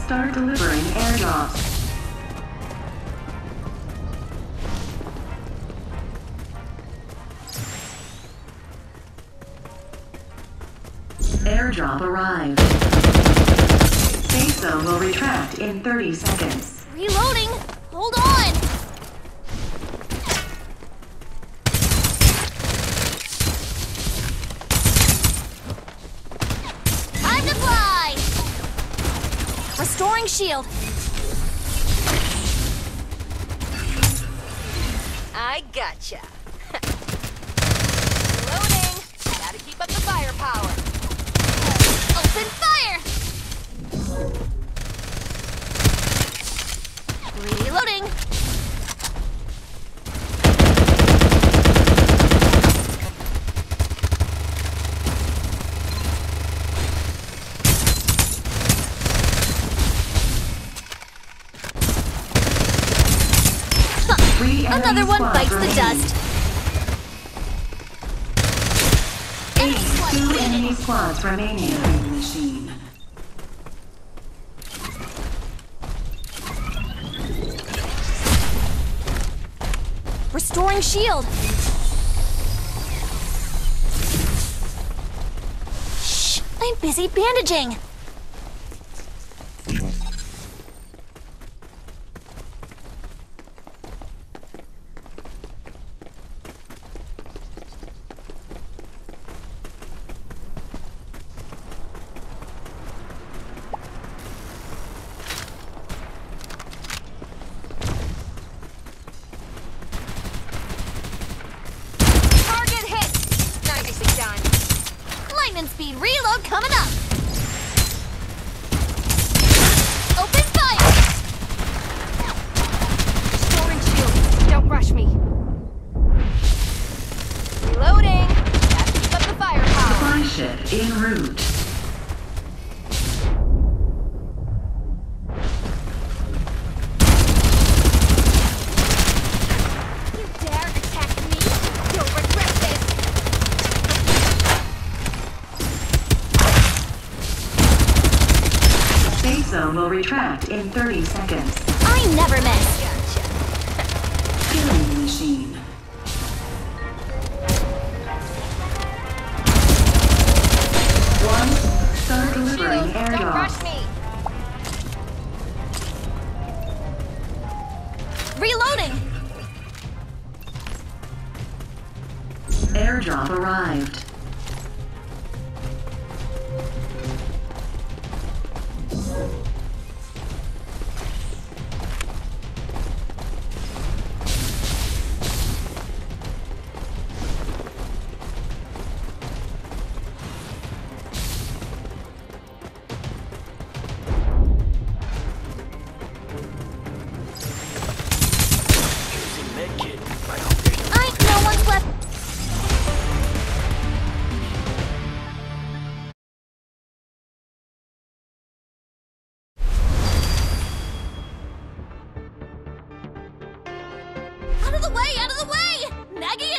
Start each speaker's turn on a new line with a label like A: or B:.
A: Start delivering airdrops. Airdrop arrived. Safe zone will retract in 30 seconds.
B: Reloading! Hold on! Time to fly! Restoring shield. I gotcha. Reloading! Gotta keep up the firepower. Open fire! Reloading! Another one bites the dust.
A: Two enemy squads remaining in the machine.
B: Restoring shield. Shh! I'm busy bandaging. Speed reload coming up. Open fire. Restoring shield. Don't rush me. Reloading. Gotta keep up the firepower.
A: Supply ship en route.
B: You dare attack me? You'll regret this.
A: Safe zone will retract in 30 seconds.
B: I never miss.
A: Killing machine. Start delivering airdrops.
B: Don't rush me. Reloading.
A: Airdrop arrived.
B: No one's left. Out of the way! Out of the way! Nagging